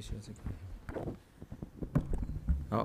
学这个。好，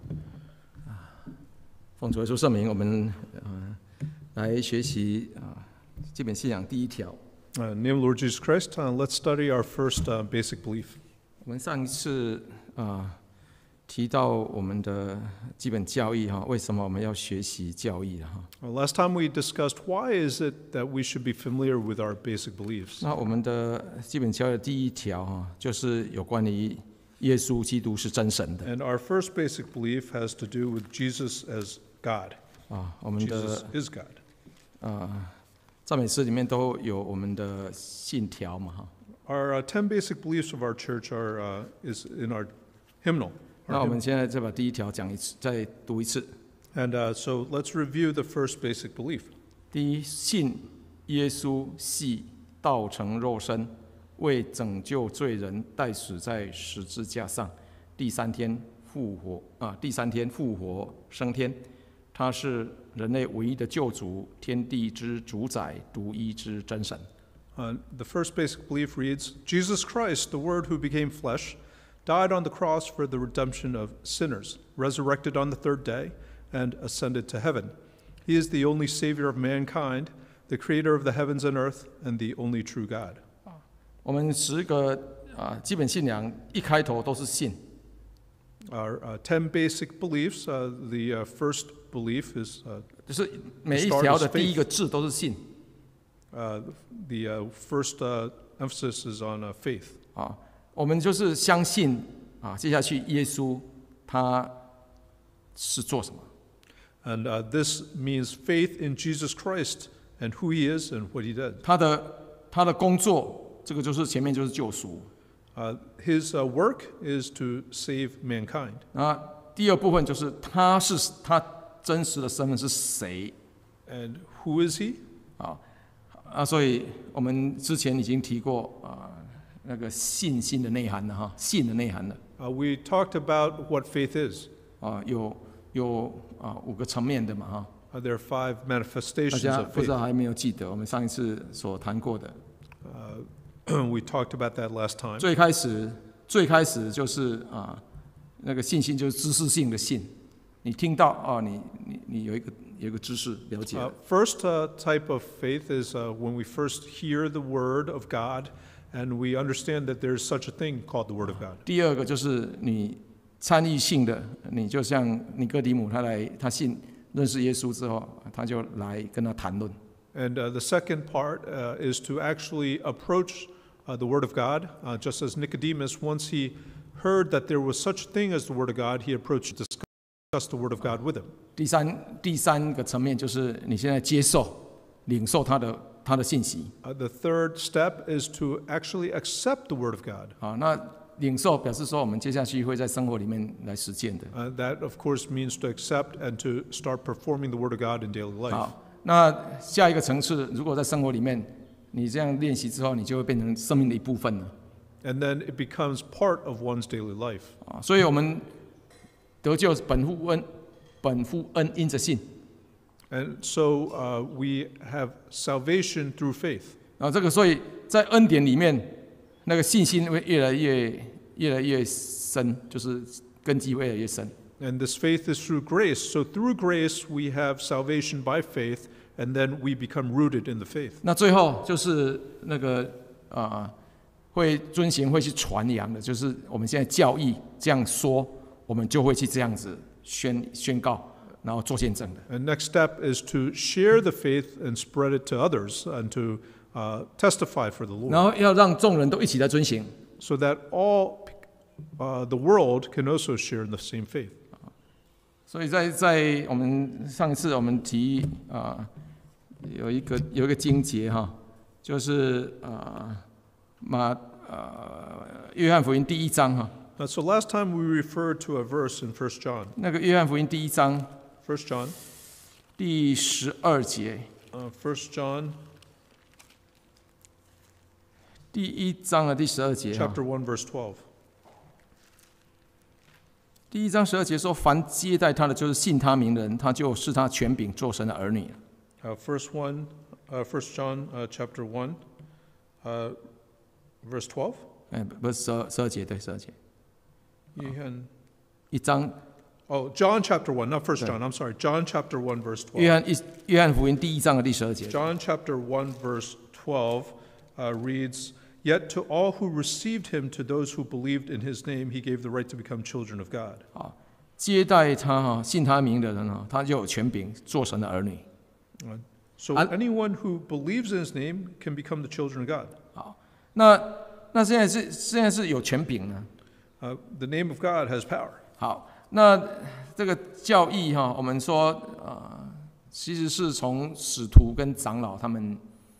奉主耶稣圣名，我们来学习基本信仰第一条。 In the name of Lord Jesus Christ, let's study our first basic belief. 我们上一次提到我们的基本教义为什么我们要学习教义 Last time we discussed why is it that we should be familiar with our basic beliefs. 那我们的基本教义的第一条就是有关于耶稣基督是真神的。 And our first basic belief has to do with Jesus as God. 我们的 Jesus is God. 赞美诗里面都有我们的信条嘛 Our 10 basic beliefs of our church is in our hymnal. 那我们现在再把第一条讲一次，再读一次。 And so let's review the first basic belief. 第一，信耶稣系道成肉身，为拯救罪人，代死在十字架上，第三天复活升天。他是人类唯一的救主，天地之主宰，独一之真神。 The first basic belief reads, Jesus Christ, the Word who became flesh, died on the cross for the redemption of sinners, resurrected on the third day, and ascended to heaven. He is the only Savior of mankind, the Creator of the heavens and earth, and the only true God. 我们10个基本信仰一开头都是信。 Our 10 basic beliefs, the first belief is 就是每一条的第一个字都是信。 the first emphasis is on faith. 我们就是相信接下去耶稣他是做什么。 And this means faith in Jesus Christ and who He is and what He did. 他的工作，这个就是前面就是救赎。 His work is to save mankind. 第二部分就是他真实的身份是谁 And who is He? 所以我们之前已经提过那个信心的内涵了信的内涵了。 We talked about what faith is. 有5个层面的嘛 There are 5 大 manifestations 家 of 不知 faith. 道还没有记得我们上一次所谈过的。 We talked about that last time. 最开始就是那个信心就是知识性的信，你听到你有一个知识了解。 First type of faith is when we first hear the word of God and we understand that there's such a thing called the word of God. 第二个就是你参与性的，你就像尼哥底母他认识耶稣之后，他就来跟他谈论。 And the second part is to actually approach the Word of God, just as Nicodemus, once he heard that there was such a thing as the Word of God, he approached to discuss the Word of God with him. 第三个层面就是你现在领受他的信息。 The third step is to actually accept the Word of God. 那领受表示说我们接下去会在生活里面来实践的。 That, of course, means to accept and to start performing the Word of God in daily life. 那下一个层次，如果在生活里面你这样练习之后，你就会变成生命的一部分了。 And then it becomes part of one's daily life. 所以我们得救本乎恩，因着信。 And so we have salvation through faith. 这个所以在恩典里面，那个信心会越来越深，就是根基会越来越深。 And this faith is through grace. So through grace, we have salvation by faith, and then we become rooted in the faith. 那最后就是那个会遵行、会去传扬的，就是我们现在教义这样说，我们就会去这样子宣告，然后做见证的。 And next step is to share the faith and spread it to others, and to testify for the Lord. 然后要让众人都一起来遵行， So that all the world can also share in the same faith. 所以在我们上一次我们提有一个经节就是约翰福音第1章 So last time we referred to a verse in 1 John. 那个约翰福音第1章 1 John. 第12节。 1 John. 第1章的第12节。 Chapter 1, verse 12. 第1章12节说：“凡接待他的，就是信他名人，他就是他权柄做神的儿女。” 1 John chapter 1, verse 12. 不是12节，对12节， 约翰 1章。 John chapter 1, not 1 John, I'm sorry. John chapter 1, verse 12. 约翰福音第1章的第12节。 John chapter 1, verse 12 reads, Yet to all who received him, to those who believed in his name, he gave the right to become children of God. 接待他信他名的人他就有权柄做神的儿女。 So anyone who believes in his name can become the children of God. 好，那现在是有权柄呢。 The name of God has power. 好，那这个教义我们说其实是从使徒跟长老他们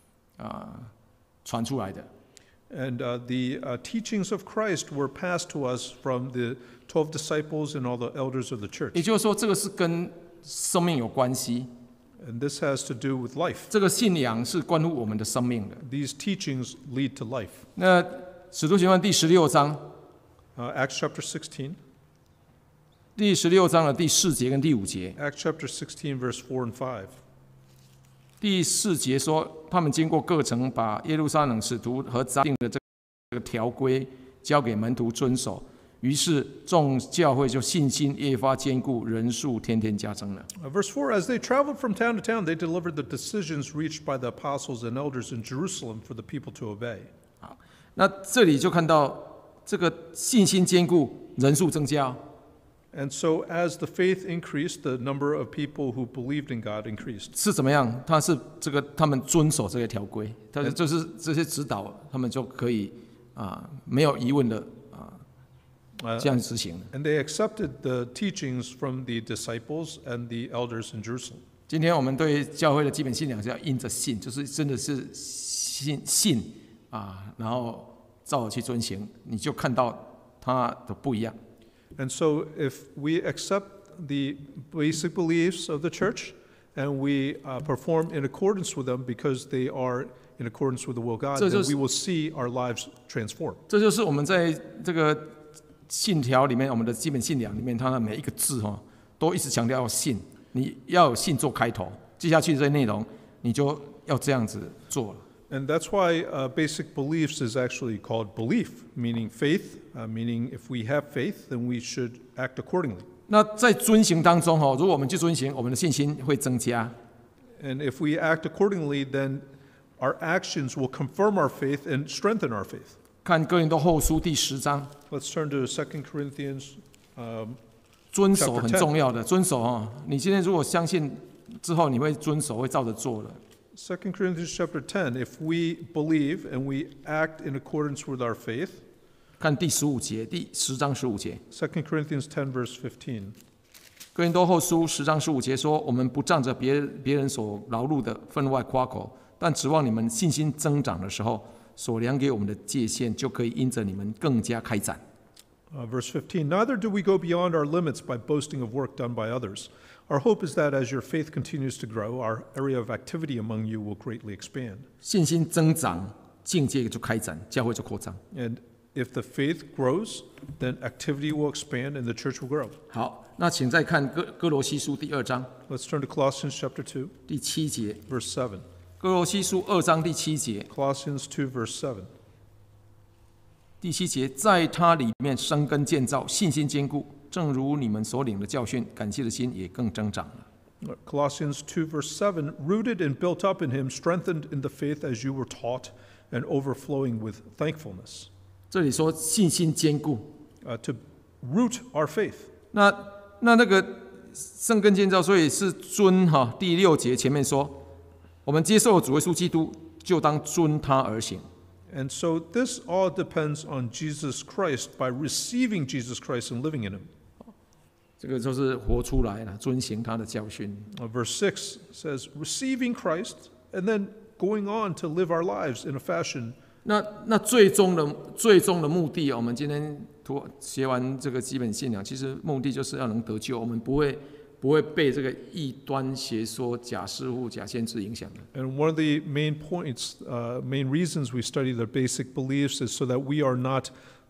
传出来的。 And the teachings of Christ were passed to us from the 12 disciples and all the elders of the church. 也就是说，这个是跟生命有关系。 And this has to do with life. 这个信仰是关乎我们的生命的。 These teachings lead to life. 那使徒行传第16章 ，Acts chapter 16. 第16章的第4节跟第5节。 Acts chapter 16, verse 4 and 5. 第4节说，他们经过各城，把耶路撒冷使徒和长定的这个条规交给门徒遵守。于是众教会就信心越发坚固，人数天天加增了。 Verse 4, As they traveled from town to town, they delivered the decisions reached by the apostles and elders in Jerusalem for the people to obey. 好，那这里就看到这个信心坚固，人数增加。 And so as the faith increased, the number of people who believed in God increased. 是怎么样？他们遵守这些条规，就是这些指导，他们就可以没有疑问的这样执行。 And they accepted the teachings from the disciples and the elders in Jerusalem. 今天我们对教会的基本信仰是要因着信，就是真的是信然后照着去遵行，你就看到它的不一样。 And so if we accept the basic beliefs of the church and we perform in accordance with them because they are in accordance with the will of God, then we will see our lives transform. 这就是我们在这个信条里面，我们的基本信仰里面，它的每一个字都一直强调要信，你要有信做开头，接下去这些内容你就要这样子做了。 And that's why basic beliefs is actually called belief, meaning faith, meaning if we have faith, then we should act accordingly. 那在遵行当中如果我们去遵行，我们的信心会增加。 And if we act accordingly, then our actions will confirm our faith and strengthen our faith. 看哥林多后书第10章。 Let's turn to 2 Corinthians. 遵守很重要的，遵守你今天如果相信之后，你会遵守，会照着做的。 2 Corinthians chapter 10, if we believe and we act in accordance with our faith. 看第15节，第10章15节。 2 Corinthians 10, verse 15. 哥林多后书10章15节说：“我们不仗着别人所劳碌的分外夸口，但指望你们信心增长的时候，所量给我们的界限，就可以因着你们更加开展。” Verse 15, Neither do we go beyond our limits by boasting of work done by others. Our hope is that as your faith continues to grow, our area of activity among you will greatly expand. 信心增长，境界就开展，教会就扩张。 And if the faith grows, then activity will expand and the church will grow. 好，那请再看哥罗西书第2章。 Let's turn to Colossians chapter 2, 第7节。 verse 7. 哥罗西书2章第7节。 Colossians 2, verse 7. 第7节，在他里面生根建造，信心坚固，正如你们所领的教训，感谢的心也更增长了。 Colossians 2, verse 7, rooted and built up in him, strengthened in the faith as you were taught, and overflowing with thankfulness. 这里说信心坚固 to root our faith. 那个生根建造，所以是遵第6节前面说，我们接受主耶稣基督，就当遵他而行。 And so this all depends on Jesus Christ by receiving Jesus Christ and living in him. 这个就是活出来了，遵行他的教训。 Verse 6 says, receiving Christ and then going on to live our lives in a fashion. 那最终的目的，我们今天学完这个基本信仰，其实目的就是要能得救，我们不会被这个异端邪说、假师傅、假先知影响的。 And one of the main points, main reasons we study the basic beliefs is so that we are not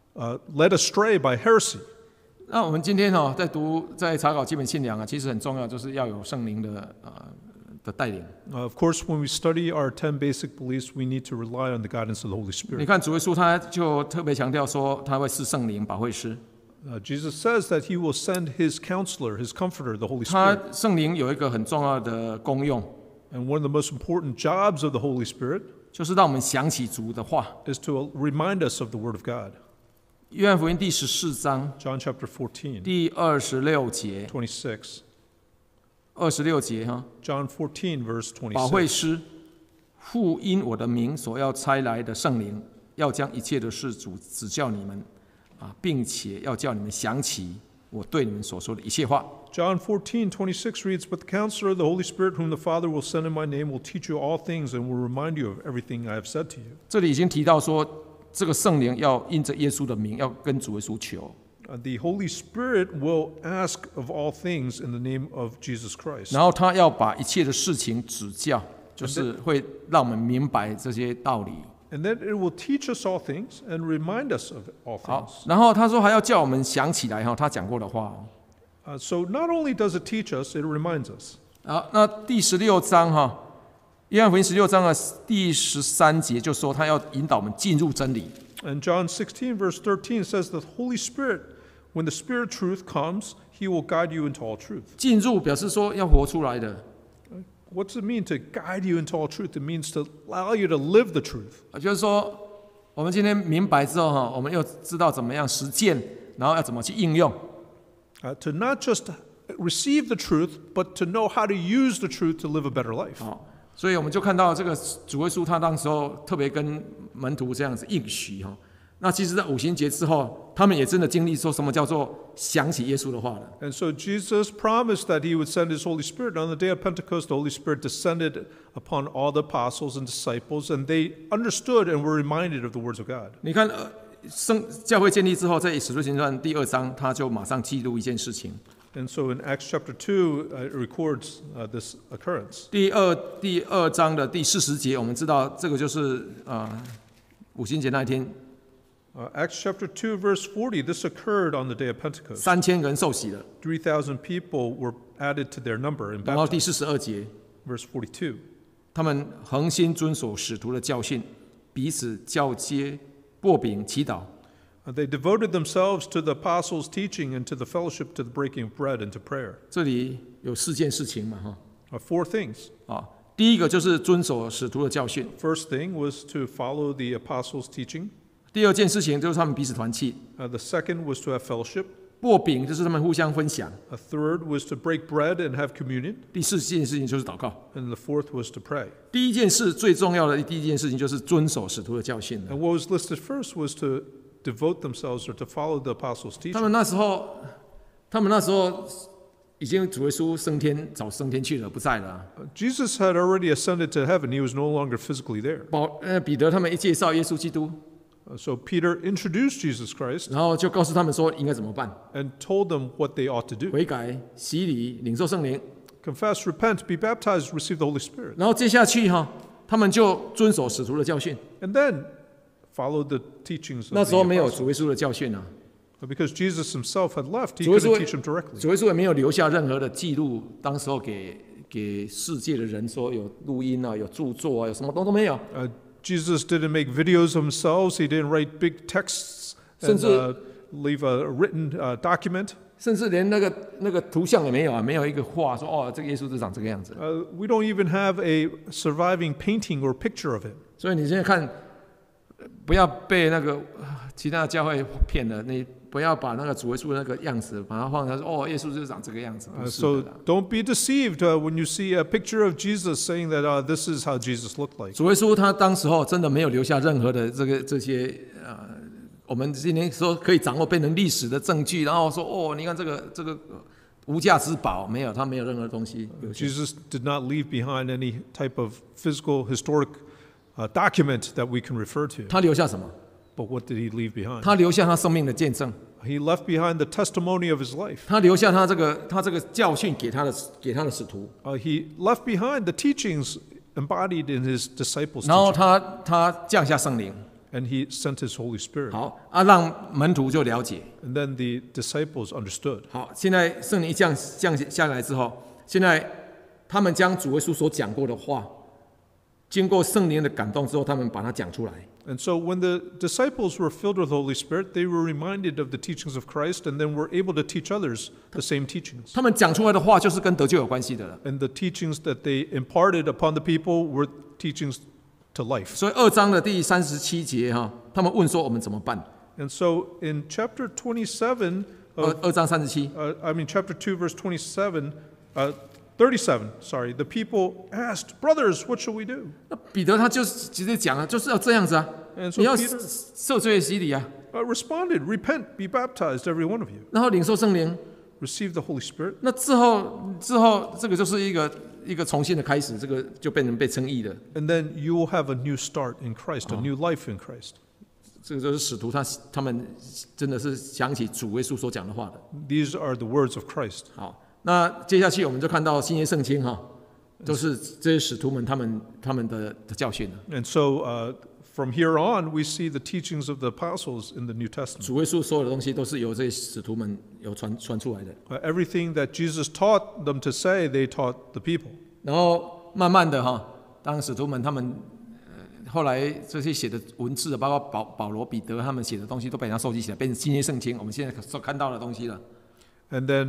led astray by heresy. 那我们今天在查考基本信仰其实很重要，就是要有圣灵的的带领。 Of course, when we study our 10 basic beliefs, we need to rely on the guidance of the Holy 你 Spirit. 看主耶稣他就特别强调说，他会赐圣灵保惠师。 Jesus says that he will send his counselor, his comforter, the Holy 他 Spirit. 圣灵有一个很重要的功用， And one of the most important jobs of the Holy Spirit 就是让我们想起主的话。 is to remind us of the Word of God. 约翰福音第14章 John chapter 14, 第26节， 26. 26节哈， John 14, verse 保惠 26. 师，父因我的名所要差来的圣灵，要将一切的事指教你们，并且要叫你们想起我对你们所说的一切话。 John 14:26 reads, But the counselor, the Holy Spirit, whom the Father will send in my name, will teach you all things and will remind you of everything I have said to you. 这里已经提到说，这个圣灵要因着耶稣的名，要跟主耶稣求。 The Holy Spirit will ask of all things in the name of Jesus Christ. 然后他要把一切的事情指教，就是会让我们明白这些道理。 And then it will teach us all things and remind us of all 好 things.， 然后他说还要叫我们想起来他讲过的话。 So not only does it teach us, it reminds us. 好，那第16章约翰福音16章的第13节就说他要引导我们进入真理。 And John 16, verse 13 says that the Holy Spirit, when the Spirit truth comes, he will guide you into all truth. 进入表示说要活出来的， What does it mean to guide you into all truth? It means to allow you to live the truth. 就是说我们今天明白之后我们又知道怎么样实践，然后要怎么去应用。 To not just receive the truth, but to know how to use the truth to live a better life. 好，所以我们就看到这个主耶稣他当时候特别跟门徒这样子应许那其实在五旬节之后，他们也真的经历说什么叫做想起耶稣的话了。 And so Jesus promised that he would send his Holy Spirit. On the day of Pentecost, the Holy Spirit descended upon all the apostles and disciples, and they understood and were reminded of the words of God. 你看，教会建立之后，在使徒行传第2章，他就马上记录一件事情。 And so in Acts chapter 2, it records this occurrence. 第二章的第40节，我们知道这个就是五旬节那一天 Acts chapter 2, verse 40, this occurred on the day of Pentecost. ，3000个人受洗了。 3,000 people were added to their number in 然后第 baptism. 42节， Verse 42. 他们恒心遵守使徒的教训，彼此交接、擘饼、祈祷。 They devoted themselves to the apostles' teaching and to the fellowship, to the breaking of bread and to prayer. 这里有4件事情嘛 Four things. 第一个就是遵守使徒的教训， First thing was to follow the apostles' teaching. 第二件事情就是他们彼此团契， The second was to have fellowship. 擘饼就是他们互相分享， A third was to break bread and have communion. 第4件事情就是祷告。 And the fourth was to pray. 第一件事最重要的第一件事情就是遵守使徒的教训。 And what was listed first was to devote themselves or to follow the apostles' 他 teaching. 们那时候已经主耶稣早升天去了，不在了。 Jesus had already ascended to heaven. He was no longer physically there. 彼得他们一介绍耶稣基督， So Peter introduced Jesus Christ 然后就告诉他们说应该怎么办： and told them what they ought to do. 悔改、洗礼、领受圣灵。 Confess, repent, be baptized, receive the Holy Spirit. 然后接下去他们就遵守使徒的教训。 And then follow the teachings 那 of 时候 the 没有 apostles. 主耶稣的教训 Because Jesus himself had left, he 主耶稣 couldn't teach them directly. 主耶稣也没有留下任何的记录，当时候给世界的人说有录音有著作有什么都没有。 Jesus didn't make videos of themselves. He didn't write big texts and 甚至 leave a written document. 甚至连那个图像也没有没有一个画说这个耶稣就长这个样子。 We don't even have a surviving painting or picture of him. 所以你现在看，不要被那个其他的教会骗了，你不要把那个主耶稣的那个样子把它放在说耶稣就长这个样子，不是 So 的啦。 don't be deceived when you see a picture of Jesus saying that this is how Jesus looked like. 主耶稣他当时候真的没有留下任何的这些我们今天说可以掌握变成历史的证据，然后说你看这个无价之宝，没有，他没有任何东西留下。 Jesus did not leave behind any type of physical, historic document that we can refer to. 他留下什么？ But what did he leave behind? 他留下他生命的见证， He left behind the testimony of his life. 他留下他这个教训给他的使徒， He left behind the teachings embodied in his disciples' 然后 teaching. 他降下圣灵， And he sent his Holy Spirit. 好让门徒就了解。 And then the disciples understood. 好，现在圣灵一降下来之后，现在他们将主耶稣所讲过的话，经过圣灵的感动之后，他们把它讲出来。 And so when the disciples were filled with the Holy Spirit, they were reminded of the teachings of Christ and then were able to teach others the same teachings. 他们讲出来的话就是跟得救有关系的了。 And the teachings that they imparted upon the people were teachings to life. 所以2章的第37节他们问说我们怎么办？ And so in chapter 27 2章37， chapter 2, verse 37, sorry, the people asked, brothers, what shall we do? 那彼得他就直接讲了，就是要这样子啊， And so 你要 Peter 受罪洗礼啊， responded, repent, be baptized, every one of you. 然后领受圣灵。 Receive the Holy Spirit. 那之后这个就是一个重新的开始，这个就变成被称义的。 And then you will have a new start in Christ, a new life in Christ. 这个就是使徒他们真的是想起主耶稣所讲的话的。 These are the words of Christ. 好，那接下去我们就看到新约圣经都是这些使徒们他们的教训了。 And so from here on, we see the teachings of the apostles in the New Testament. 主耶稣所有的东西都是由这些使徒们有传出来的。 Everything that Jesus taught them to say, they taught the people. 然后慢慢的当使徒们他们后来这些写的文字，包括保罗、彼得他们写的东西，都被人家收集起来，变成新约圣经，我们现在所看到的东西了。 And then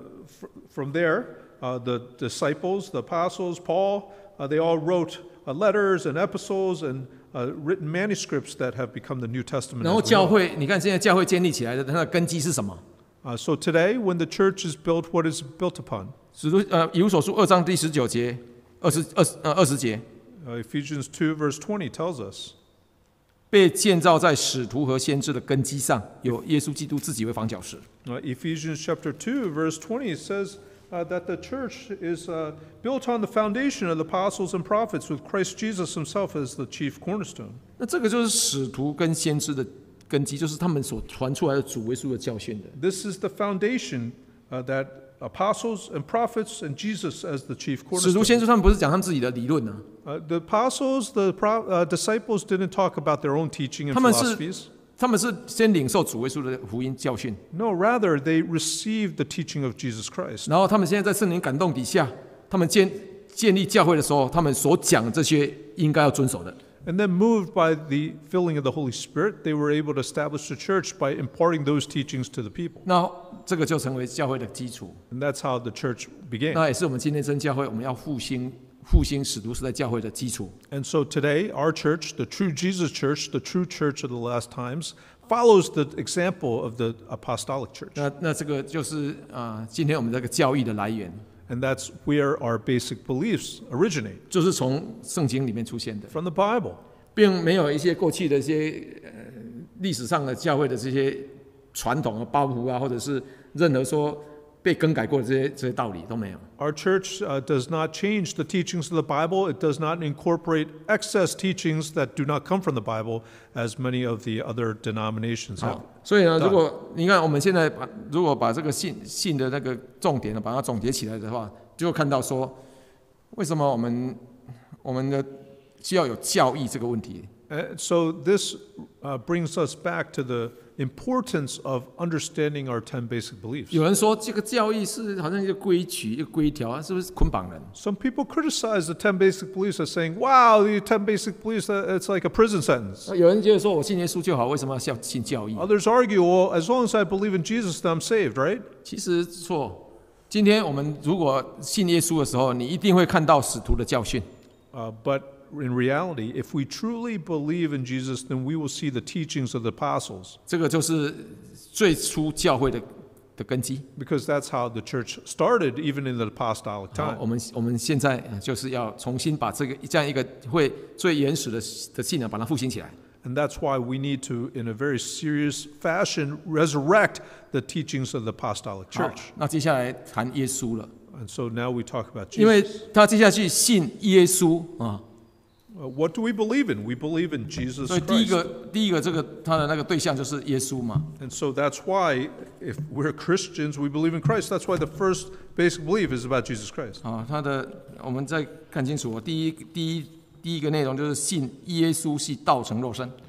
from there, the disciples, the apostles, Paul, they all wrote letters and epistles and written manuscripts that have become the New Testament. 然后教会，你看现在教会建立起来的，它的根基是什么？ So today, when the church is built, what is it built upon? 使徒以弗所书2章第19节、20节， Ephesians 2 verse 20 tells us. 被建造在使徒和先知的根基上，有耶稣基督自己为房角石。 Ephesians chapter 2 verse 20 says that the church is built on the foundation of the apostles and prophets with Christ Jesus himself as the chief cornerstone. 那这个就是使徒跟先知的根基，就是他们所传出来的主耶稣的教训的。 This is the foundation that apostles and prophets and Jesus as the chief 使徒 cornerstone. 先知他们不是讲他们自己的理论呢， The apostles, the disciples didn't talk about their own teaching and 他们是 philosophies. 他们是先领受主耶稣的福音教训， No, rather they received the teaching of Jesus Christ. 然后他们现在在圣灵感动底下，他们建立教会的时候，他们所讲的这些应该要遵守的。 And then moved by the filling of the Holy Spirit, they were able to establish the church by imparting those teachings to the people. 那这个就成为教会的基础。 And that's how the church began. 那也是我们今天真教会，我们要复兴使徒时代教会的基础。 And so today, our church, the true Jesus church, the true church of the last times, follows the example of the apostolic church. 那这个就是今天我们这个教义的来源， And that's where our basic beliefs originate, 就是从圣经里面出现的， from the Bible. 并没有一些过去的一些历史上的教会的这些传统包袱啊，或者是任何说被更改过的这些道理都没有。 Our church does not change the teachings of the Bible. It does not incorporate excess teachings that do not come from the Bible, as many of the other denominations have. 所以呢，如果你看我们现在如果把这个信的那个重点呢，把它总结起来的话，就会看到说，为什么我们的需要有教义这个问题。 So this brings us back to the importance of understanding our 10 basic beliefs. 有人说这个教义是好像一个规矩、一个规条，是不是捆绑人？ Some people criticize the 10 basic beliefs as saying, wow, the 10 basic beliefs, it's like a prison sentence. 有人觉得说我信耶稣就好，为什么要信教义？ Others argue, well, as long as I believe in Jesus, then I'm saved, right? 其实错。今天我们如果信耶稣的时候，你一定会看到使徒的教训。 But in reality, if we truly believe in Jesus, then we will see the teachings of the apostles. 这个就是最初教会的根基。 Because that's how the church started, even in the apostolic 好， time. 我们现在就是要重新把这样一个会最原始的信仰把它复兴起来。 And that's why we need to, in a very serious fashion, resurrect the teachings of the apostolic 好 church. 那接下来谈耶稣了， And so now we talk about 因为 Jesus. 他接下去信耶稣啊， What do we believe in? We believe in Jesus 所以第一 Christ. 个这个他的那个对象就是耶稣嘛。 And so that's why, if we're Christians, we believe in Christ. That's why the first basic belief is about Jesus Christ. 啊，我们再看清楚，第一个内容就是信耶稣是道成肉身。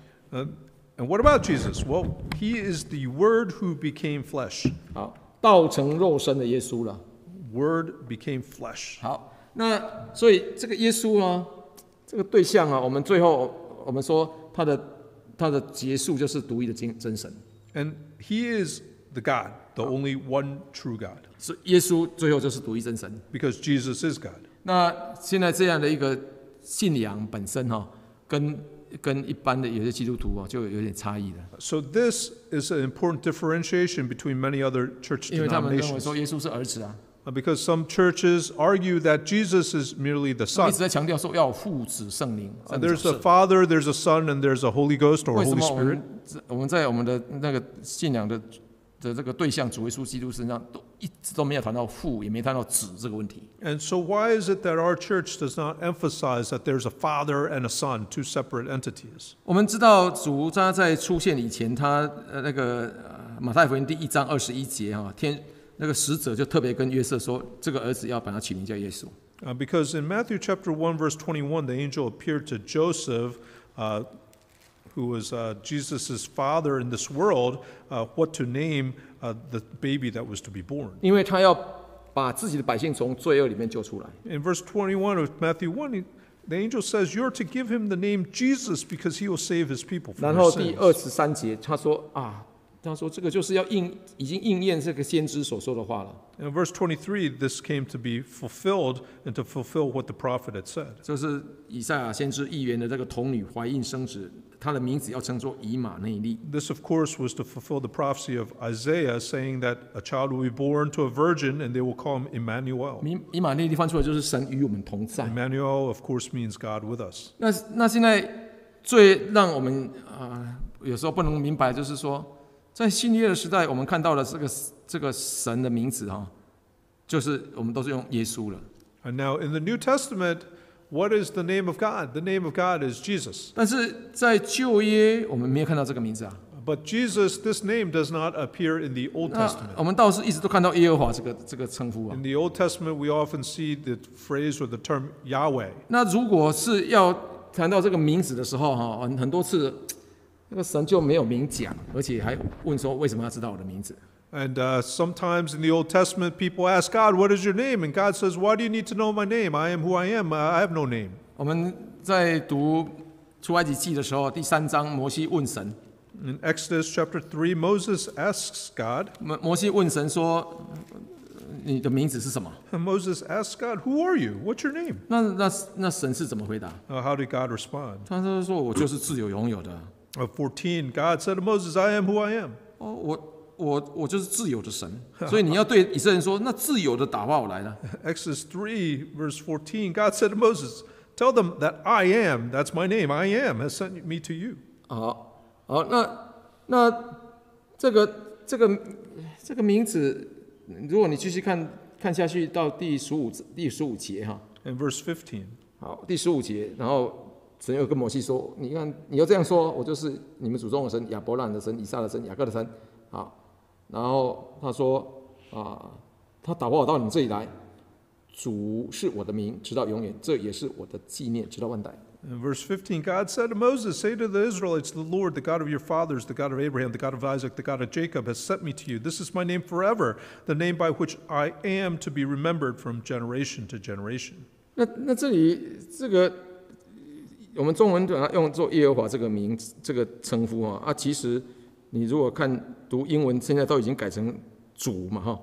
And what about Jesus? Well, he is the Word who became flesh. 好，道成肉身的耶稣了。 Word became flesh. 好， 那所以这个耶稣啊，这个对象啊，我们最后我们说他的结束就是独一的真神。 And he is the God, the only one true God. 是耶稣最后就是独一真神。 Because Jesus is God. 那现在这样的一个信仰本身哈，跟一般的有些基督徒就有点差异的。 So this is an important differentiation between many other church 因为他们认为 denominations. 说耶稣是儿子啊， Because some churches argue that Jesus is merely the 一 Son. 直在强调说要有父子圣灵。 There's a Father, there's a Son, and there's a Holy Ghost or 为什 Holy 么 Spirit. 我们在我们的那个信仰的这个对象主耶稣基督身上，一直都没有谈到父，也没谈到子这个问题。 And so why is it that our church does not emphasize that there's a Father and a Son, two separate entities? 我们知道主他在出现以前，他那个马太福音第1章21节那个使者就特别跟约瑟说，这个儿子要把他起名叫耶稣。 Because in Matthew chapter 1, verse 21, the angel appeared to Joseph, who was Jesus' father in this world, what to name the baby that was to be born. 因为他要把自己的百姓从罪恶里面救出来。 In verse 21 of Matthew 1, the angel says, you're to give him the name Jesus because he will save his people 然 from 后 their 第 sins. 23节他说这个就是要已经应验这个先知所说的话了， In verse 23, this came to be fulfilled and to fulfill what the prophet had said. 就是以赛亚先知预言的这个童女怀孕生子，她的名字要称作以马内利。 This, of course, was to fulfill the prophecy of Isaiah, saying that a child will be born to a virgin and they will call him Emmanuel. 以马内利翻出来就是神与我们同在。 Emmanuel, of course, means God with us. 那现在最让我们有时候不能明白，就是说，在新约的时代，我们看到了这个神的名字就是我们都是用耶稣了。 And now in the New Testament, what is the name of God? The name of God is Jesus. 但是在旧约，我们没有看到这个名字啊。 But Jesus, this name does not appear in the Old 那 Testament. 我们倒是一直都看到耶和华这个称呼啊。 In the Old Testament, we often see the phrase or the term Yahweh. 那如果是要谈到这个名字的时候很多次那个神就没有明讲，而且还问说为什么要知道我的名字？ And sometimes in the Old Testament, people ask God, what is your name? And God says, why do you need to know my name? I am who I am. I have no name. 我们在读出埃及记的时候，第3章，摩西问神。 In Exodus chapter 3, Moses asks God, 摩西问神说：“你的名字是什么 and Moses asks God, who are you? What's your name?？” 那神是怎么回答？ How did God respond? 他就说：“我就是自有拥有的。 14, God said to Moses, I am who I am. 我就是自由的神。所以你要对以色列人说，那自由的打发我来了。 Exodus 3, verse 14, God said to Moses, tell them that I am, that's my name, I am, has sent me to you. 好，那这个名字，如果你继续看下去到第15节 In verse 15, 好，第15节，然后神又跟摩西说：“你看，你要这样说，我就是你们祖宗的神，亚伯兰的神，以撒的神，雅各的神。”好，然后他说他打发我到你这里来，主是我的名，直到永远，这也是我的纪念，直到万代。 In verse 15, God said to Moses, say to the Israelites, the Lord, the God of your fathers, the God of Abraham, the God of Isaac, the God of Jacob, has sent me to you. This is my name forever, the name by which I am to be remembered from generation to generation. 那这里我们中文把它用作耶和华这个名这个称呼其实你如果读英文，现在都已经改成主嘛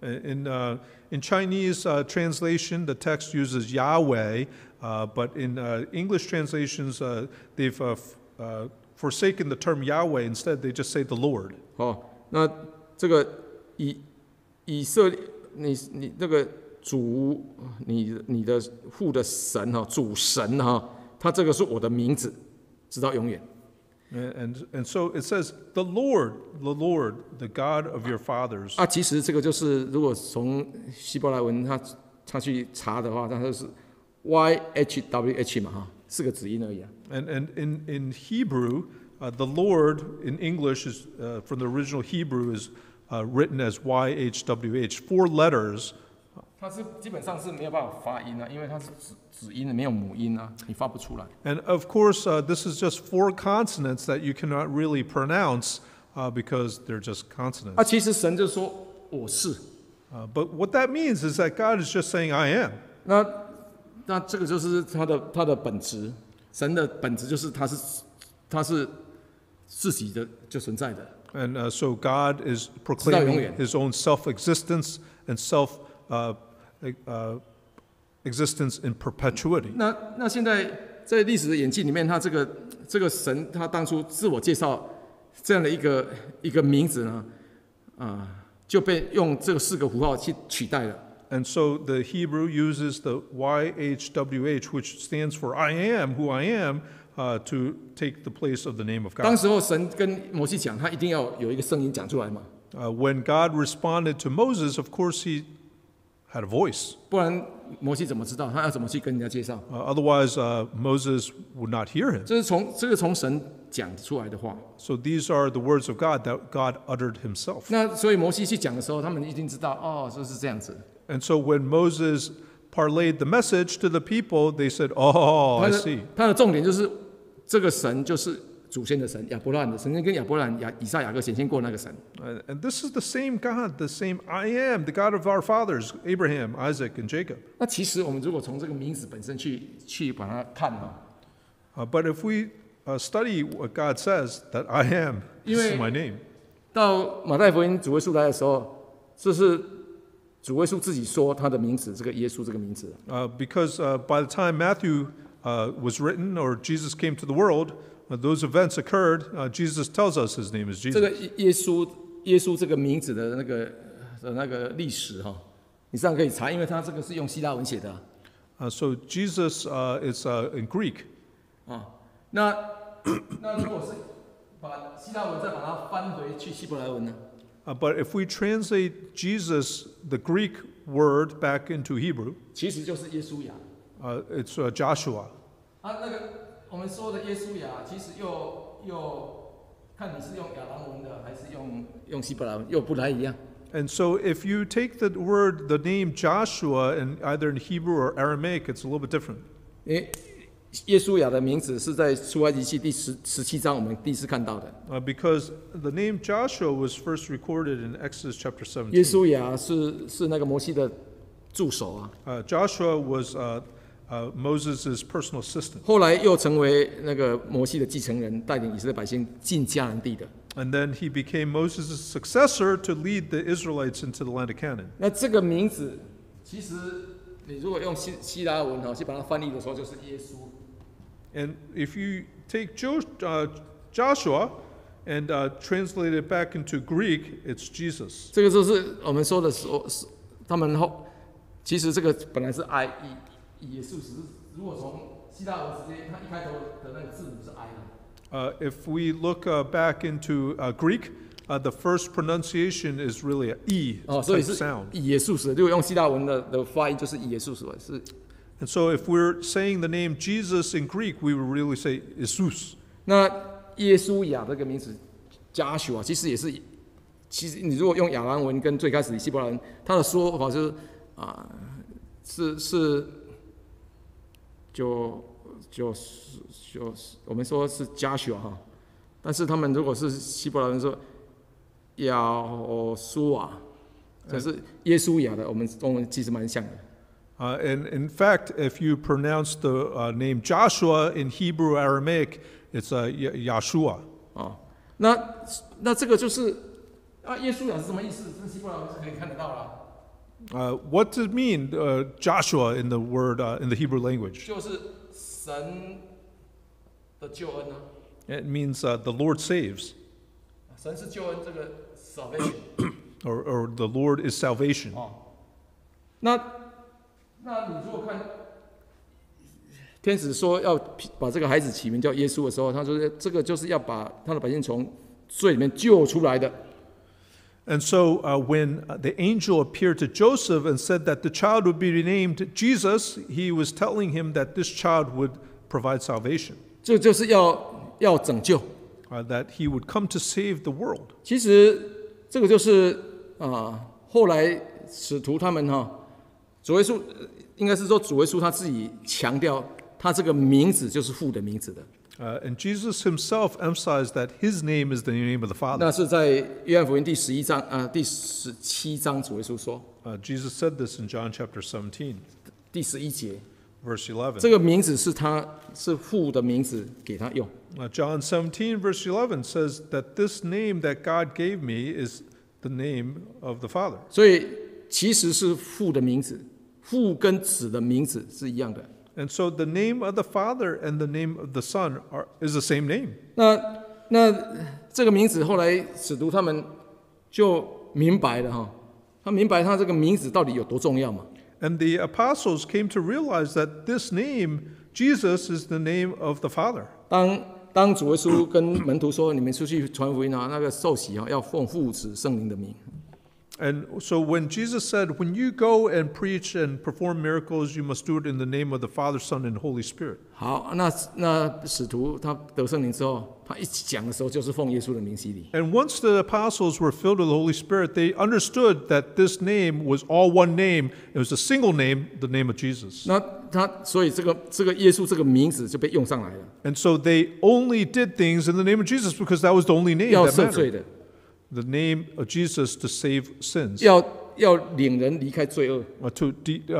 In Chinese translation, the text uses Yahweh, but in English translations, they've forsaken the term Yahweh. Instead, they just say the Lord. 那这个以色列，你那个主，你的父的神主神他这个是我的名字，直到永远。 And so it says, the Lord, the God of your fathers. 其实这个就是如果从希伯来文他去查的话，它就是 YHWH 嘛4个子音而已 And in Hebrew, the Lord in English is from the original Hebrew is written as YHWH, 4 letters. 它是基本上是没有办法发音因为它是子音，没有母音你发不出来。 And of course, this is just 4 consonants that you cannot really pronounce because they're just consonants. 其实神就说我是。 But what that means is that God is just saying, I am. 那那这个就是他的本质，神的本质就是他是自己的就存在的。 And so God is proclaiming His own self-existence and self-existence in perpetuity. 那现在在历史的演进里面，他这个神，他当初自我介绍这样的一个名字呢，就被用这个4个符号去取代了。 And so the Hebrew uses the YHWH, which stands for I am who I am, to take the place of the name of 当 God. 时候神跟摩西讲，他一定要有一个声音讲出来嘛， When God responded to Moses, of course he had a voice. 不然摩西怎么知道？他要怎么去跟人家介绍？ Otherwise, Moses would not hear him. 这是从神讲出来的话。 So these are the words of God that God uttered himself. 那所以摩西去讲的时候，他们一定知道，哦，就是这样子。 And so when Moses parlayed the message to the people, they said, "Oh, I see." 他的重点就是这个神就是祖先的神，亚伯拉罕的神，跟亚伯拉罕、以撒、雅各显现过那个神。 And this is the same God, the same I am, the God of our fathers, Abraham, Isaac, and Jacob. 那其实我们如果从这个名字本身去把它看 But if we study what God says, that I am, this is my name. 到马太福音主耶稣来的时候，这是主耶稣自己说他的名字，这个耶稣这个名字。 Because by the time Matthew was written or Jesus came to the world, those events occurred. Jesus tells us his name is 这个 Jesus. 耶稣这个名字的那个历史你上可以查，因为他这个是用希腊文写的。 So Jesus is in Greek. 那如果是把希腊文再把它翻回去希伯来文呢？ But if we translate Jesus, the Greek word, back into Hebrew, 其实就是耶稣亚。 it's Joshua. 那个我们说的耶稣亚，其实又看你是用亚兰文的，还是用希伯来文，又不太一样。 And so if you take the name Joshua, and either in Hebrew or Aramaic, it's a little bit different. 耶稣亚的名字是在出埃及记第17章我们第一次看到的。 Because the name Joshua was first recorded in Exodus chapter 17. 耶稣亚是那个摩西的助手啊。 Joshua was Moses' personal assistant. 后来又成为那个摩西的继承人，带领以色列百姓进迦南地的。 And then he became Moses' successor to lead the Israelites into the land of Canaan. 那这个名字，其实你如果用希腊文去把它翻译的时候，就是耶稣。 And if you take Joshua and translate it back into Greek, it's Jesus. 这个就是我们说的他们其实这个本来是 I 耶稣，只是如果从希腊文直接，它一开头的那个字母是 I 的。 If we look back into Greek, the first pronunciation is really an E type sound. 以耶稣死，如果用希腊文的发音就是以耶稣死，是。 And so if we're saying the name Jesus in Greek, we would really say Jesus. 那耶稣亚这个名字 Joshua 其实也是，其实你如果用亚兰文跟最开始的希伯来文，它的说法就是我们说是 Joshua 但是他们如果是希伯来文说亚苏瓦，就是耶稣亚的，我们中文其实蛮像的。 And in fact, if you pronounce the name Joshua in Hebrew Aramaic, it's Yahshua. 那这个就是耶稣亚是什么意思？这希伯来文是可以看得到啦。 What does it mean, Joshua, in the word in the Hebrew language? 就是神的救恩啊。 It means the Lord saves. 神是救恩，这个 salvation。 or the Lord is salvation. 那你如果看天使说要把这个孩子起名叫耶稣的时候，他说这个就是要把他的百姓从罪里面救出来的。 And so when the angel appeared to Joseph and said that the child would be named Jesus, he was telling him that this child would provide salvation. 这就是要拯救。 That he would come to save the world. 其实这个就是后来使徒他们主耶稣应该是说主耶稣他自己强调，他这个名字就是父的名字的。 And Jesus himself emphasized that his name is the name of the Father. 那是在约翰福音第11章第17章主耶稣说。 Jesus said this in John chapter 17. 第11节。 Verse 11. 这个名字是父的名字给他用。 John 17, verse 11 says that this name that God gave me is the name of the Father. 所以其实是父的名字，父跟子的名字是一样的。 And so the name of the Father and the name of the Son is the same name. 那这个名字后来使徒他们就明白了哈，他明白他这个名字到底有多重要嘛。 And the apostles came to realize that this name, Jesus, is the name of the Father. 当主耶稣跟门徒说：“你们出去传福音啊，那个受洗啊，要奉父子圣灵的名。” And so when Jesus said, when you go and preach and perform miracles, you must do it in the name of the Father, Son, and Holy Spirit. 好，那使徒他得圣灵之后，他一讲的时候就是奉耶稣的名洗礼。 And once the apostles were filled with the Holy Spirit, they understood that this name was all one name. It was a single name, the name of Jesus. 所以这个耶稣这个名字就被用上来了。 And so they only did things in the name of Jesus because that was the only name 要 that 赦罪 mattered. 的， The name of Jesus to save sins, 要领人离开罪恶， to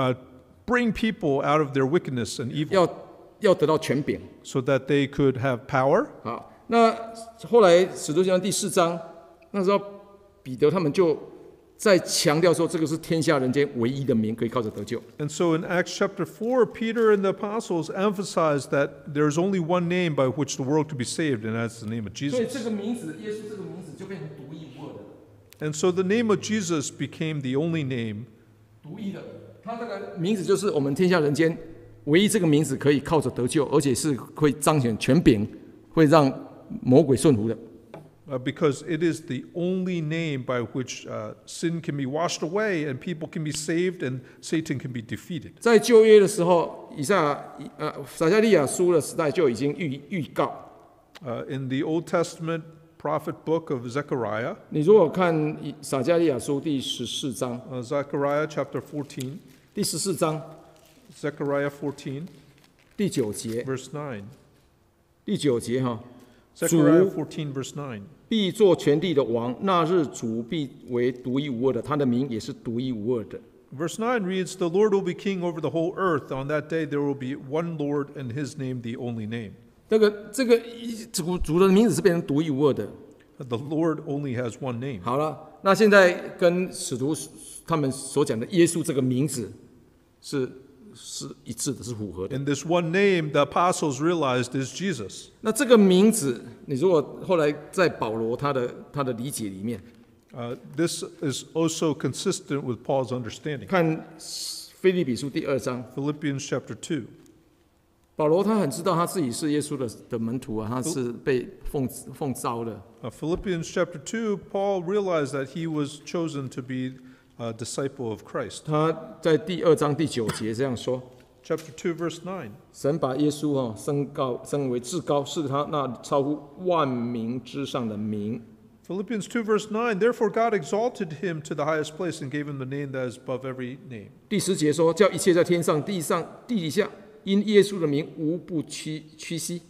bring people out of their wickedness and evil, 要得到权柄。 so that they could have power. 好，那后来使徒行传第4章，那时候彼得他们就在强调说，这个是天下人间唯一的名，可以靠着得救。 And so in Acts chapter 4, Peter and the apostles emphasized that there's only one name by which the world could be saved, and that's the name of 所以 Jesus. 这个名字，耶稣这个名字就变成独一无二的。 And so the name of Jesus became the only name. 独一的，他这个名字就是我们天下人间唯一这个名字可以靠着得救，而且是会彰显权柄，会让魔鬼顺服的。 Because it is the only name by which sin can be washed away and people can be saved and Satan can be defeated. 在旧约的时候，撒迦利亚书的时代就已经预告。 In the Old Testament prophet book of Zechariah, 你如果看撒迦利亚书第14章， Zechariah chapter 14, 第14章 Zechariah 14, 第9节， verse 9. 第9节哈， Zechariah 主 14, verse 9. 必做全地的王，那日主必为独一无二的，他的名也是独一无二的。 Verse 9 reads, The Lord will be king over the whole earth. On that day there will be one Lord and his name the only name. 这个主的名字是变成独一无二的。 The Lord only has one name. 好了，那现在跟使徒他们所讲的耶稣这个名字是一致的，是符合的。 And this one name the apostles realized is Jesus. 那这个名字，你如果后来在保罗他的理解里面， This is also consistent with Paul's understanding. 看腓立比书第2章， Philippians chapter 2. 保罗他很知道他自己是耶稣的门徒啊，他是被奉召的。 Philippians chapter 2, Paul realized that he was chosen to be a disciple of Christ. 他在第2章第9节这样说： Chapter 2, verse 9. 神把耶稣升为至高，是他那超乎万名之上的名。 Philippians 2, verse 9. Therefore God exalted him to the highest place and gave him the name that is above every name. 第10节说：叫一切在天上、地上、地底下，因耶稣的名无不屈膝。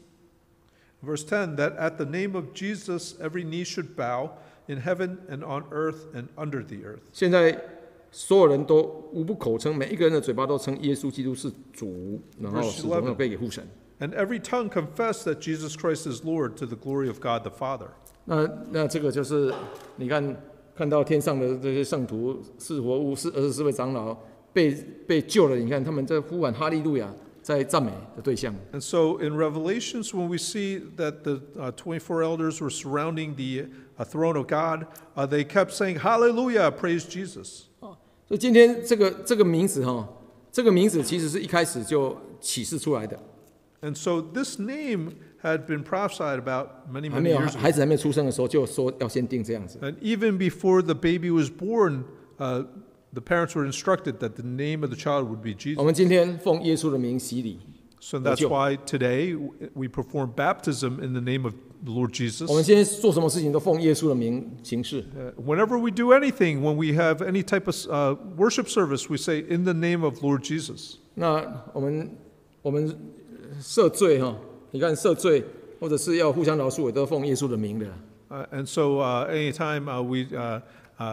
Verse 10, that at the name of Jesus every knee should bow in heaven and on earth and under the earth. 现在所有人都无不口称，每一个人的嘴巴都称耶稣基督是主，然后使荣耀归给父神。 And every tongue confess that Jesus Christ is Lord to the glory of God the Father. 那这个就是你看到天上的这些圣徒、四活物、24位长老被救了，你看他们在呼喊哈利路亚，在赞美的对象。 And so in Revelations, when we see that the 24 elders were surrounding the throne of God, they kept saying, Hallelujah, praise Jesus. 所以今天这个名字这个名字其实是一开始就启示出来的。 And so this name had been prophesied about many, 还 many 没有 years ago. 孩子还没有出生的时候，就说要先定这样子。 And even before the baby was born, the parents were instructed that the name of the child would be 我 Jesus. 们今天奉耶稣的名洗礼， So that's why today we perform baptism in the name of the Lord Jesus. 我们今天做什么事情都奉耶稣的名行事。 Whenever we do anything, when we have any type of worship service, we say, in the name of Lord Jesus. 那我们赦罪你看赦罪或者是要互相饶恕，也都奉耶稣的名的。 And so anytime we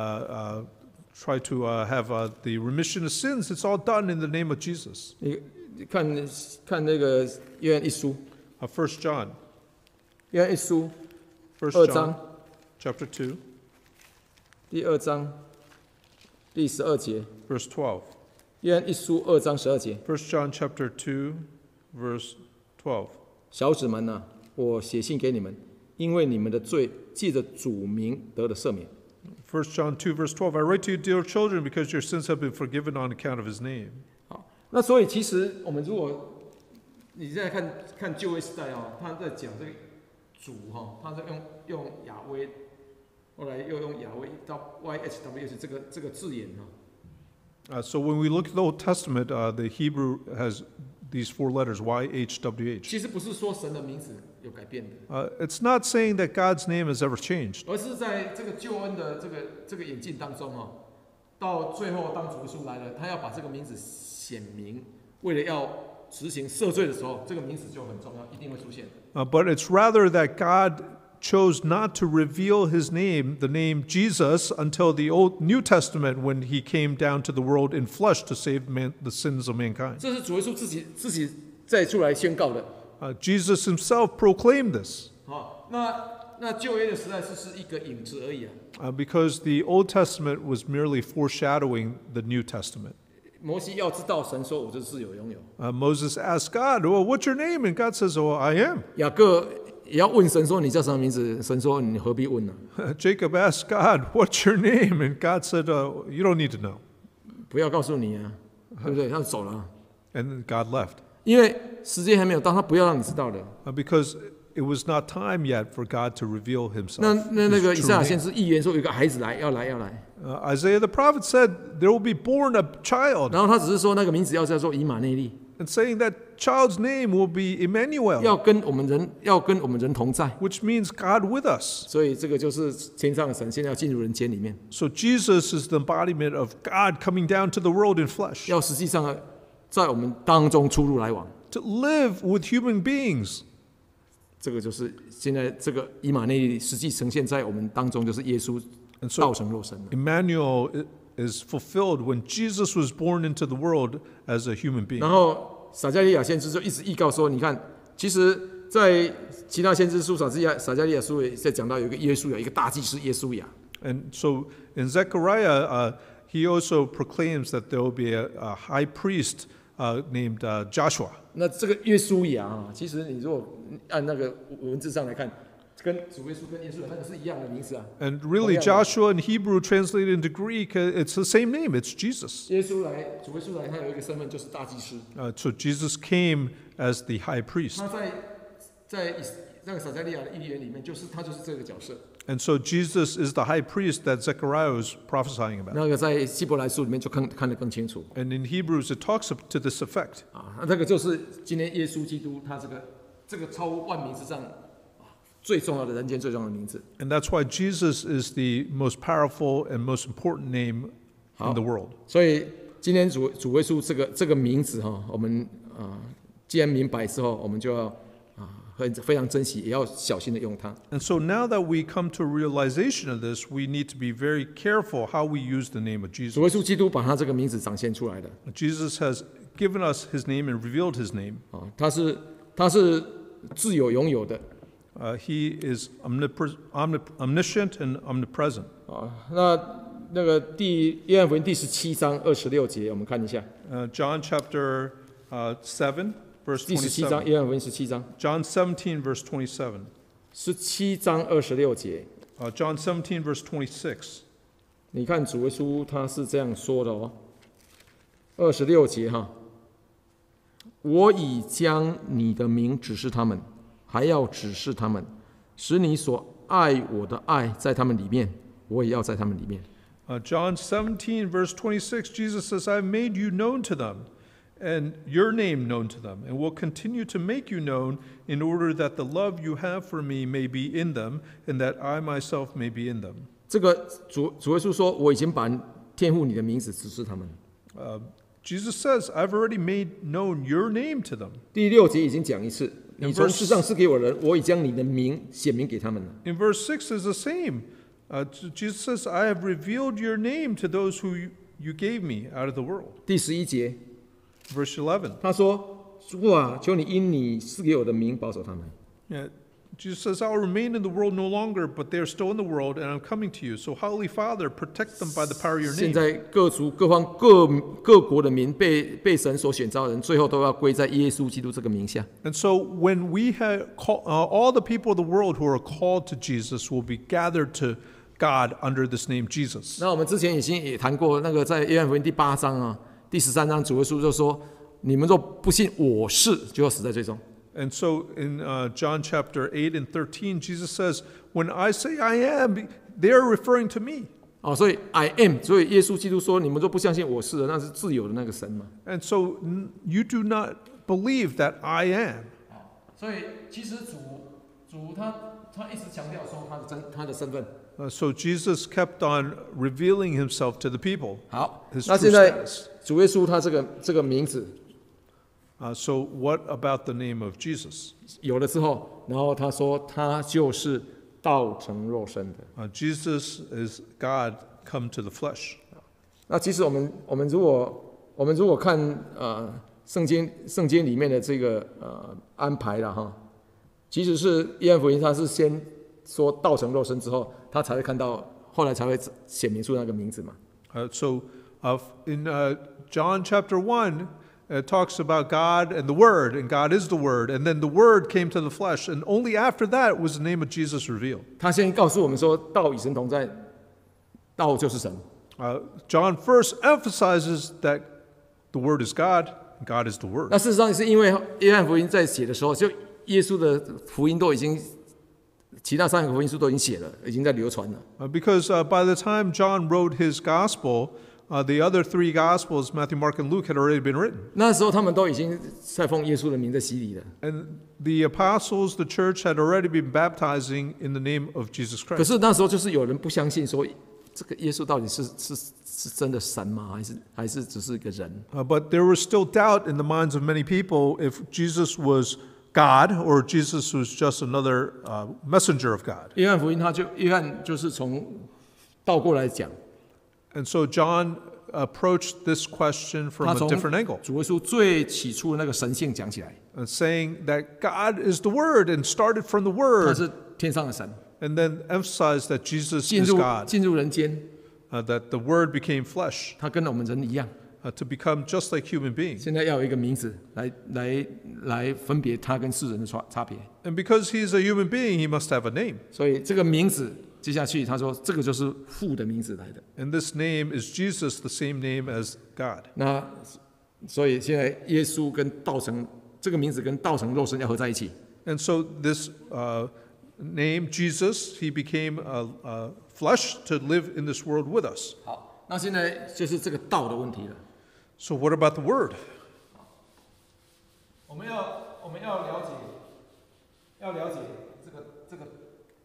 try to have the remission of sins, it's all done in the name of Jesus. 看那个约翰一书， 1 John. 约翰一书 1 2 John, 章 chapter 2, 第2章第12节， verse 12. 约翰一书2章12节， 1 John chapter 2, verse 12. 小子们啊，我写信给你们，因为你们的罪借着主名得了赦免。 1 John 2, verse 12. I write to you, dear children, because your sins have been forgiven on account of his name. 好，那所以其实我们如果你现在看旧约时代他在讲这个主他在用亚威，后来又用亚威到 YHWH 这个字眼 So when we look at the Old Testament, the Hebrew has these 4 letters, YHWH. 其实不是说神的名字有改变的， It's not saying that God's name has ever changed. 而是在这个救恩的这个演进当中到最后当主耶稣来了，他要把这个名字显明，为了要执行赦罪的时候，这个名字就很重要，一定会出现。 But it's rather that God chose not to reveal his name, the name Jesus, until the New Testament when he came down to the world in flesh to save the sins of mankind. 这是主耶稣自己再出来宣告的。 Jesus himself proclaimed this. 那旧约的时代是一个影子而已 because the Old Testament was merely foreshadowing the New Testament. 摩西要知道神说我就是自有拥有。 Moses asked God, "Well, what's your name?" And God says, "Oh, I am." 雅各也要问神说你叫什么名字？神说你何必问呢？ Jacob asked God, "What's your name?" And God said, "You don't need to know." 不要告诉你对不对？他走了。 And God left. 因为时间还没有到，他不要让你知道的。 Because it was not time yet for God to reveal himself. 那个以赛亚先知预言说有一个孩子要来。 Isaiah the prophet said there will be born a child. 然后他只是说那个名字要叫做以马内利。 And saying that child's name will be Emmanuel. 要跟我们人同在。 Which means God with us. 所以这个就是天上的神现在要进入人间里面。 So Jesus is the embodiment of God coming down to the world in flesh. 要实际上在我们当中出入来往。 To live with human beings. 这个就是现在这个以马内利实际呈现在我们当中，就是耶稣道成肉身。 Emmanuel is fulfilled when Jesus was born into the world as a human being. 然后撒迦利亚先知就一直预告说，你看，其实，在其他先知书撒迦利亚书也在讲到有一个耶稣亚，一个大祭司耶稣亚。 And so in Zechariah, he also proclaims that there will be a high priest named Joshua. 那这个耶稣亚其实你如果按那个文字上来看，跟主耶稣跟耶稣那个是一样的名字 And really, Joshua in Hebrew translated into Greek, it's the same name. It's Jesus. 耶稣来，主耶稣来，他有一个身份就是大祭司。 So Jesus came as the high priest. 他在那个撒迦利亚的预言里面，他就是这个角色。 And so Jesus is the high priest that Zechariah was prophesying about. 那个在希伯来书里面就看得更清楚。 And in Hebrews, it talks to this effect. 这个就是今天耶稣基督他这个超万名之上最重要的人间最重要的名字。 And that's why Jesus is the most powerful and most important name in the world. 所以今天主耶稣这个名字我们既然明白之后，我们就要非常珍惜，也要小心的用它。 And so now that we come to a realization of this, we need to be very careful how we use the name of 主耶 Jesus. 稣基督把他这个名字展现出来的。 Jesus has given us his name and revealed his name. 他是自有拥有的。 He is omniscient and omnipresent. 那个约翰福音第17章26节，我们看一下。 John chapter 7, verse 第17章， 27. 约翰福音17章。 John 17, verse 27. 17章26节。 John 17, verse 26. 你看主耶稣他是这样说的26节我已将你的名指示他们，还要指示他们，使你所爱我的爱在他们里面，我也要在他们里面。 John 17, verse 26, Jesus says, I have made you known to them, and your name known to them, and will continue to make you known in order that the love you have for me may be in them, and that I myself may be in them. 这个主耶稣说，我已经把天父你的名字指示他们。 Jesus says, I've already made known your name to them. 第6节已经讲一次，你从世上赐给我的人，我已将你的名显明给他们了。 In verse 6 is the same. Jesus says, I have revealed your name to those who you gave me out of the world. 第11节， Verse 11. 他说：“主啊，求你因你赐给我的名保守他们。” Yeah, Jesus says, I'll remain in the world no longer, but they are still in the world, and I'm coming to you. So, Holy Father, protect them by the power of your 现 name. 在各族各方各国的民被神所选召的人，最后都要归在耶稣基督这个名下。 And so, when we have all the people of the world who are called to Jesus will be gathered to God under this name Jesus. 那我们之前已经也谈过，那个在约翰福音第8章啊，第13章，主耶稣就说：“你们若不信我是，就要死在罪中。” And so in John chapter 8 and 13, Jesus says, when I say I am, they're referring to me. 所以 I am， 所以耶稣基督说：“你们若不相信我是的，那是自有的那个神嘛。” And so you do not believe that I am. 所以其实主他一直强调说他的身份。 So Jesus kept on revealing himself to the people. 好， his 那 true 现在 status. 主耶稣他这个名字 So what about the name of Jesus? 有了之后，然后他说他就是道成肉身的。 Jesus is God come to the flesh. 那其实我们如果看圣经里面的这个安排了哈，其实是约翰福音他是先说道成肉身之后，他才会看到，后来才会显明出那个名字嘛。 So in John chapter 1, it talks about God and the Word, and God is the Word, and then the Word came to the flesh, and only after that was the name of Jesus revealed. 他先告诉我们说，道与神同在，道就是神。 John first emphasizes that the Word is God, and God is the Word. 那事实上是因为约翰福音在写的时候，就耶稣的福音都已经，其他3个福音书都已经写了，已经在流传了。 Because by the time John wrote his gospel, the other 3 gospels, Matthew, Mark, and Luke, had already been written. 那时候他们都已经在奉耶稣的名在洗礼了。 And the apostles, the church, had already been baptizing in the name of Jesus 可 Christ. 是那时候就是有人不相信，说这个耶稣到底是真的神吗？还是只是一个人？ But there was still doubt in the minds of many people if Jesus was God or Jesus was just another messenger of God. 约翰福音约翰就是从倒过来讲， And so John approached this question 他 from a 从 different angle, 主耶稣最起初的那个神性讲起来， saying that God is the Word and started from the 他 Word, 是天上的神， and then emphasized that Jesus 进 is 入 God, 进入人间， that the Word became flesh 他跟我们人一样， to become just like human beings. 现在要有一个名字来分别他跟世人的差别。 And because he's a human being, he must have a name. 所以这个名字接下去他说，这个就是父的名字来的。 And this name is Jesus, the same name as God. 那所以现在耶稣跟道成这个名字跟道成肉身要合在一起。 And so this name, Jesus, he became flesh to live in this world with us. 好，那现在就是这个道的问题了。 So what about the Word? 我们要了解这个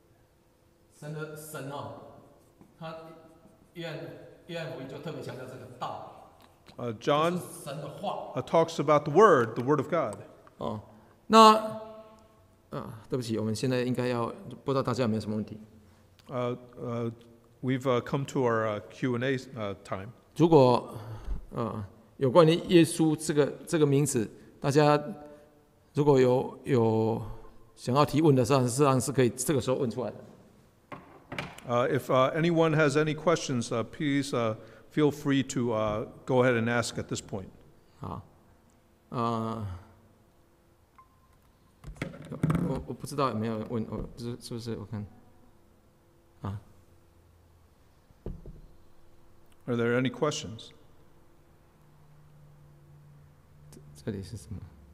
神他约翰福音就特别强调这个道， John 神的话。 talks about the Word of God. 那对不起，我们现在应该要不知道大家有没有什么问题？ We've come to our Q&A time. 如果有关于耶稣这个名字，大家如果有想要提问的，实际上是可以这个时候问出来的。 If anyone has any questions, please feel free to go ahead and ask at this point. 好，我不知道有没有问，是不是？我看， Are there any questions? 这里是什么？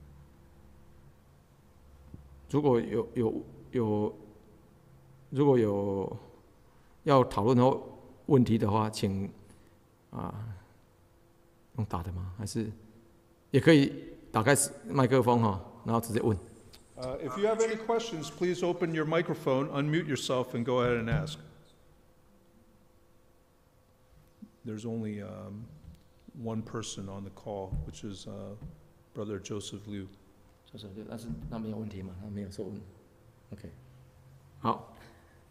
如果有要讨论的问题的话，请用打的吗？还是也可以打开麦克风然后直接问。 If you have any questions, please open your microphone, unmute yourself, and go ahead and ask. There's only one person on the call, which is Brother Joseph Liu. 但是他没有问题嘛？他没有说问。OK， 好，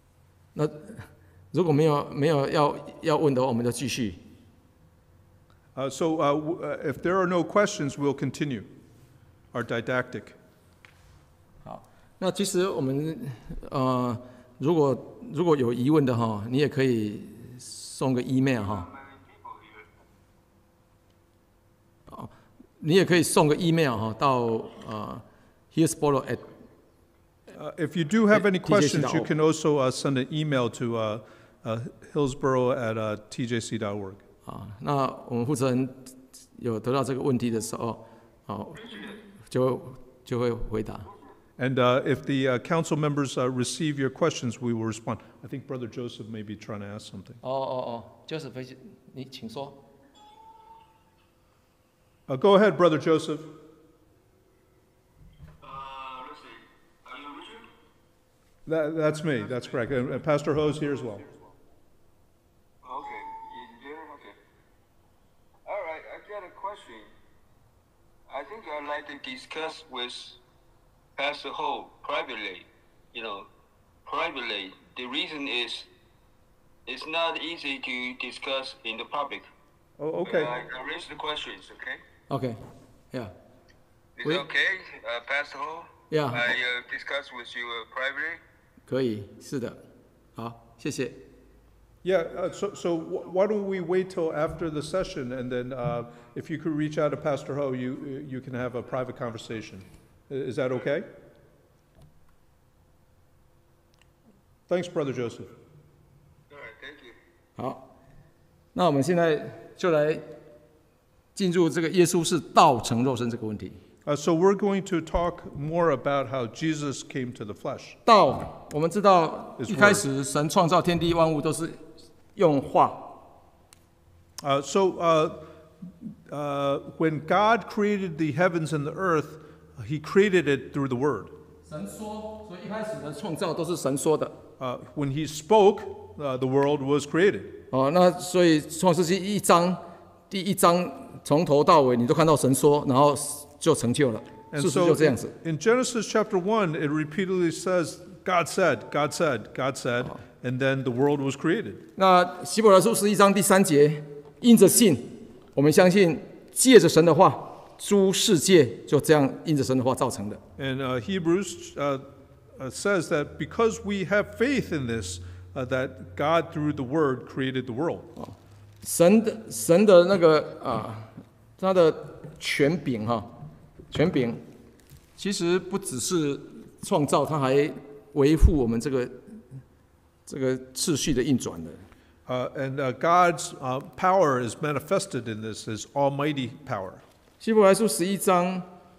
那如果没有要问的话，我们就继续。 If there are no questions, we'll continue our didactic. 好，那其实我们如果有疑问的哈，你也可以送个 email 哈。你也可以送个 email 哈到Hillsborough at If you do have any questions, you TJC.org. can also send an email to Hillsborough at TJC.org. 那我们负责人有得到这个问题的时候，就会回答。 And if the council members receive your questions, we will respond. I think Brother Joseph may be trying to ask something. Joseph， 你请说。 Go ahead, Brother Joseph. Let's see. Are you Richard? That's me. That's correct. And Pastor Ho is here as well. Okay. You there? Okay. All right. I got a question. I think I'd like to discuss with Pastor Ho privately. Privately. The reason is it's not easy to discuss in the public. Oh, okay. I raise the questions, okay? OK， yeah， Is it okay, Pastor Ho? Yeah. I discuss with you privately? 可以，是的，好，谢谢。 Yeah, so why don't we wait till after the session, and then if you could reach out to Pastor Ho, you can have a private conversation. Is that okay? Thanks, Brother Joseph. All right, thank you. 好，那我们现在就来进入这个耶稣是道成肉身这个问题。 So we're going to talk more about how Jesus came to the flesh. 道，我们知道一开始神创造天地万物都是用话。 When God created the heavens and the earth, He created it through the Word. 神说，所以一开始的创造都是神说的。 When He spoke, the world was created. 那所以创世纪第一章从头到尾你都看到神说，然后就成就了。事实就这样子。 In Genesis chapter 1, it repeatedly says, God said, God said, God said, and then the world was created. 那希伯来书11章第3节，因着信，我们相信借着神的话，诸世界就这样因着神的话造成的。 And Hebrews says that because we have faith in this, that God through the Word created the world. 神的那个他的权柄权柄其实不只是创造，他还维护我们这个秩序的运转的。 And God's power is manifested in this as almighty power. 希伯来书11章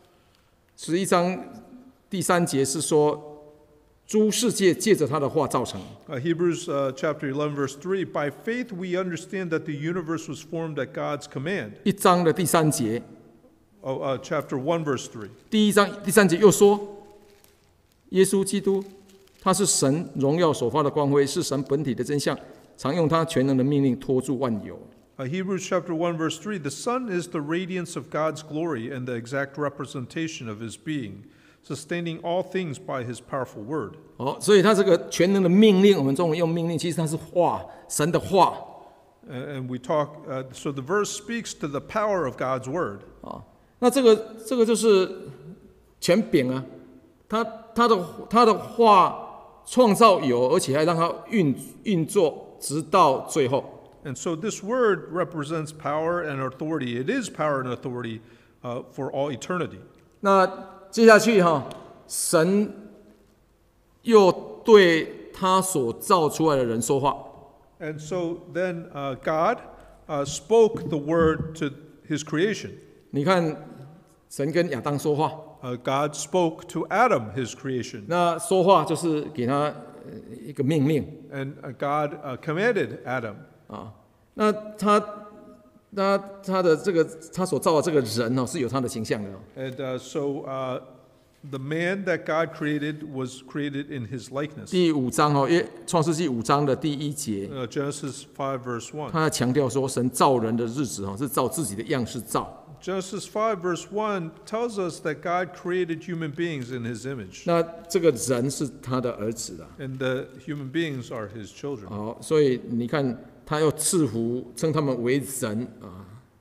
第3节是说，诸世界借着他的话造成。 Hebrews chapter 11 verse 3, by faith we understand that the universe was formed at God's command. 1章的第3节。 Chapter 1 verse 3. 第1章第3节又说，耶稣基督他是神荣耀所发的光辉，是神本体的真相，常用他全能的命令托住万有。 Hebrews chapter 1 verse 3, the Son is the radiance of God's glory and the exact representation of His being, sustaining all things by His powerful word. 所以他这个全能的命令，我们中文用命令，其实它是话，神的话。 And we talk, so the verse speaks to the power of God's word. 那这个就是权柄啊，他的话创造有，而且还让它运作直到最后。 And so this word represents power and authority. It is power and authority for all eternity. 那接下去神又对他所造出来的人说话。 And so then God spoke the word to His creation. 你看，神跟亚当说话。 God spoke to Adam, His creation. 那说话就是给他一个命令。 And God commanded Adam. 那他的这个他所造的这个人是有他的形象的。 And so the man that God created was created in His likeness. 第5章创世纪5章的第1节。 Genesis 5 verse 1. 他强调说，神造人的日子是照自己的样式造。 Genesis 5 verse 1 tells us that God created human beings in His image. 那这个人是他的儿子啊。 And the human beings are His children. 所以你看，他又赐福称他们为人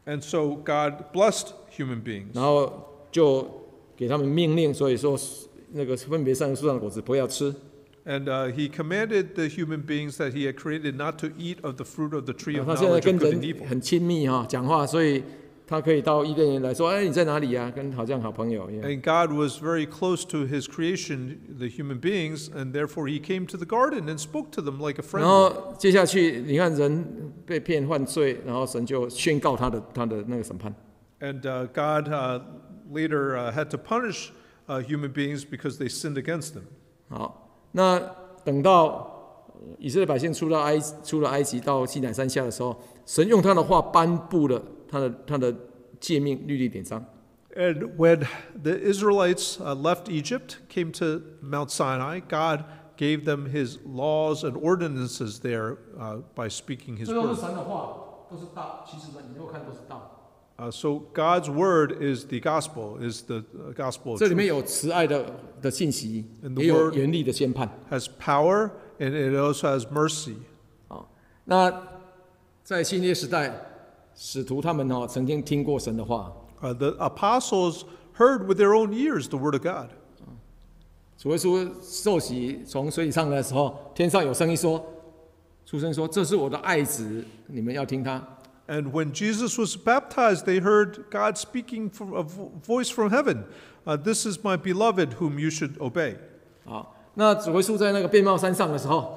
And so God blessed human beings. 然后就给他们命令，所以说那个分别善恶树上的果子不要吃。 And he commanded the human beings that he had created not to eat of the fruit of the tree of 他现在 knowledge 跟 of good 人 and evil. 很亲密哈，讲话，所以他可以到伊甸园来说：“哎，你在哪里呀？”跟好像好朋友一样。 And God was very close to his creation, the human beings, and therefore he came to the garden and spoke to them like a 然 friend. 后接下去，你看人被骗犯罪，然后神就宣告他的那个审判。 And God later had to punish human beings because they sinned against him. 好，那等到以色列百姓出了埃及到西乃山下的时候，神用他的话颁布了他的诫命、律例、典章。 And when the Israelites left Egypt, came to Mount Sinai, God gave them his laws and ordinances there by speaking his 这都是 word. 神的话，都是道。其实你如果看都是道。 So God's word is the gospel, is the gospel of 这里面 truth. 有慈爱的信息， And the 也有 word 严厉的宣判。 has power and it also has mercy. 好，那在新约时代，使徒他们曾经听过神的话。 The apostles heard with their own ears the word of God. 主耶稣受洗从水里上来的时候，天上有声音说：“出声说，这是我的爱子，你们要听他。” And when Jesus was baptized, they heard God speaking from a voice from heaven. This is my beloved whom you should obey. 好，那主耶稣在那个变貌山上的时候，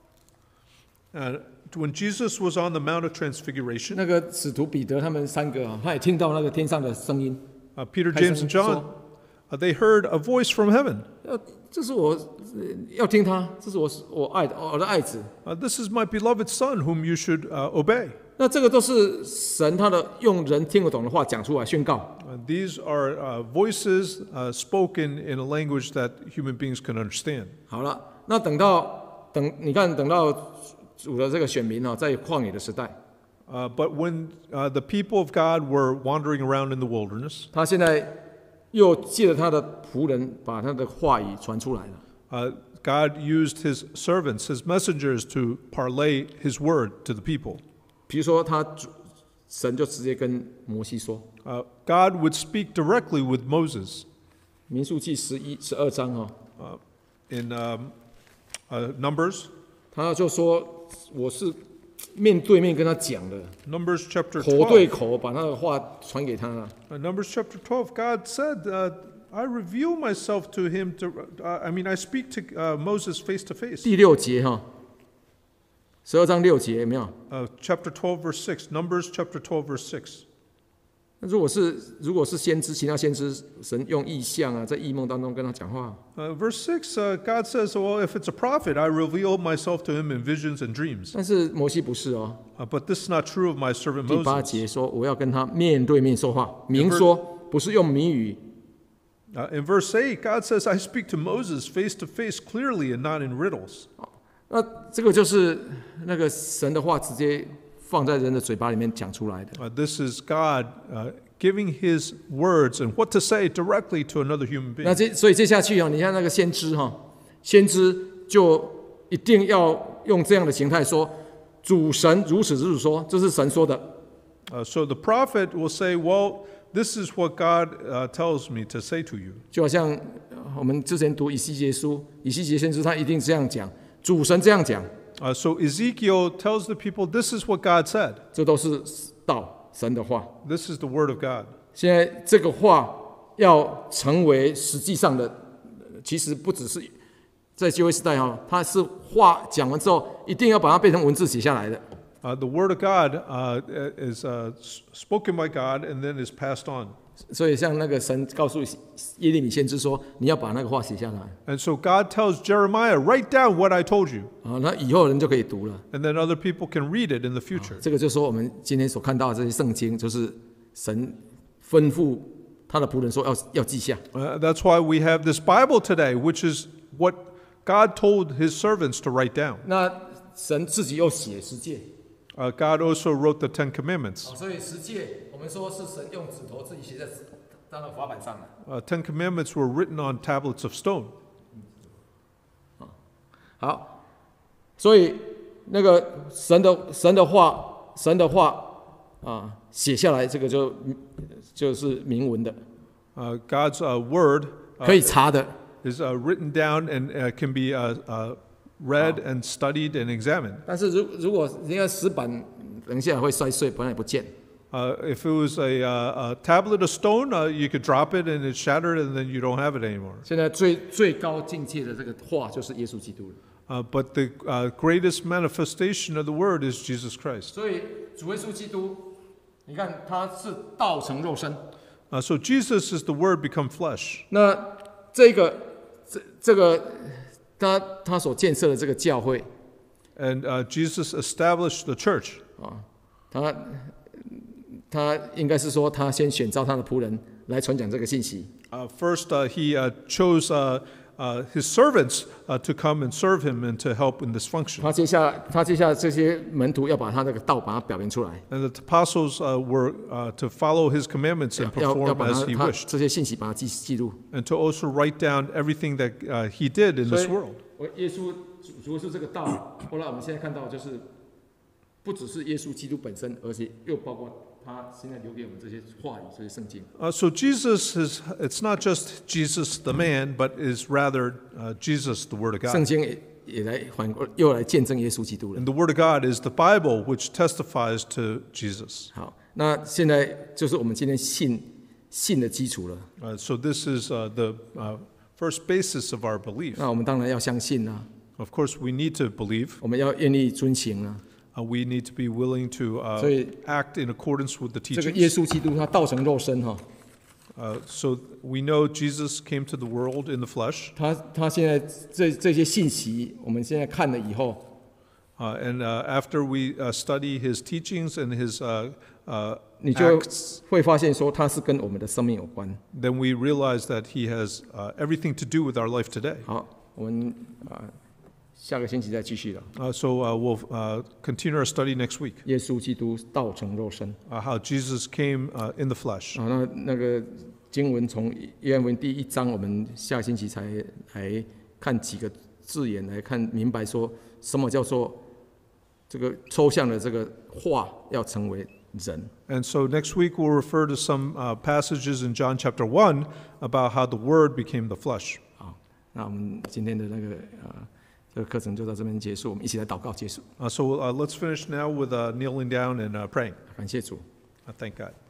When Jesus was on the Mount of Transfiguration, 那个使徒彼得他们三个他也听到那个天上的声音， Peter, James, and John, they heard a voice from heaven. 这是我要听他，这是我的爱子。 This is my beloved son whom you should obey. 那这个都是神他的用人听得懂的话讲出来宣告。 These are voices spoken in a language that human beings can understand. 好了，那等到主的这个选民在旷野的时代， But when the people of God were wandering around in the wilderness, 他现在又借着他的仆人把他的话语传出来了。 God used his servants, his messengers, to parlay his word to the people. 比如说神就直接跟摩西说， God would speak directly with Moses. 民数记12章 In Numbers, 他就说我是面对面跟他讲的， Numbers chapter 口对 12. 口把那个话传给他了。 Numbers chapter 12, God said, I reveal myself to him. I speak to Moses face to face. 第6节12章6节有没有？ Chapter 12, verse 6. Numbers chapter 12, verse 6. 那如果是先知，其他先知，神用异象在异梦当中跟他讲话。 Verse 6, God says, well, if it's a prophet, I reveal myself to him in visions and dreams. 但是摩西不是 But this is not true of my servant 第8 Moses. 节说我要跟他面对面说话，明说，不是用谜语。 In verse 8, God says, I speak to Moses face to face clearly and not in riddles. 那这个就是那个神的话直接放在人的嘴巴里面讲出来的。 This is God giving his words and what to say directly to another human 那 being. 所以接下去你看那个先知先知就一定要用这样的形态说，主神如此如此说，这是神说的。 So the prophet will say, well, this is what God tells me to say to you. 就好像我们之前读以西结书，以西结先知他一定这样讲，主神这样讲， So Ezekiel tells the people, this is what God said. 这都是道神的话。 This is the word of God. 现在这个话要成为实际上的，其实不只是在旧约时代它是话讲完之后，一定要把它变成文字写下来的。 The word of God is spoken by God and then is passed on. 所以像那个神告诉耶利米先知说，你要把那个话写下来 And so God tells Jeremiah, write down what I told you. 那以后人就可以读了。 And then other people can read it in the future. 这个就是说我们今天所看到的这些圣经，就是神吩咐他的仆人说要记下。 That's why we have this Bible today, which is what God told his servants to write down. 那神自己又写十诫。 God also wrote the Ten Commandments. 所以十诫我们说是神用指头自己写在那个法板上的。 Ten Commandments were written on tablets of stone. 好，所以那个神的话写下来，这个就是明文的， God's word 可以查的。 is written down and can be read and studied and examined. 但是如果你看石板，等一下会摔碎，本来也不见。 If it was a tablet of stone, you could drop it and it shattered, and then you don't have it anymore. 现在最高境界的这个话就是耶稣基督了。 But the greatest manifestation of the word is Jesus Christ. 所以主耶稣基督，你看他是道成肉身。 So Jesus is the word become flesh. 那这个他所建设的这个教会 And Jesus established the church. 啊，他应该是说他先选召他的仆人来传讲这个信息。 First, he chose his servants to come and serve him and to help in this function. 他接下来这些门徒要把他那个道把它表明出来， And the apostles were to follow his commandments and 要 perform 把 as he 他 wished, 这些信息把它记录。 and to also write down everything that he did in 所 this 以 world. 耶稣主耶稣这个道，后来我们现在看到就是不只是耶稣基督本身，而且又包括他现在留给我们这些话语、这些圣经。 So Jesus it's not just Jesus the man, but is rather Jesus the Word of 圣 God. 经也又来见证耶稣基督了。 And the Word of God is the Bible which testifies to Jesus. 好，那现在就是我们今天信的基础了。 So this is the first basis of our belief. 那我们当然要相信啦， Of course, we need to believe. 我们要愿意遵行啦。 We need to be willing to 所以 act in accordance with the 这个耶 teachings. 稣基督他道成肉身哈， So we know Jesus came to the world in the flesh. 他现在这些信息，我们现在看了以后， And after we study his teachings and his 你就 acts, 会发现说他是跟我们的生命有关。 then we realize that he has everything to do with our life today. 好，我们下个星期再继续了。 So we'll continue our study next week. 耶稣基督道成肉身 How Jesus came in the flesh. 啊，那个经文从约翰福音第1章，我们下星期才来看几个字眼，来看明白说什么叫做这个抽象的这个话要成为人。 And so next week we'll refer to some passages in John chapter 1 about how the Word became the flesh. 好，那我们今天的这个课程就到这边结束，我们一起来祷告结束。 So let's finish now with kneeling down and praying. 感谢主。 Thank God.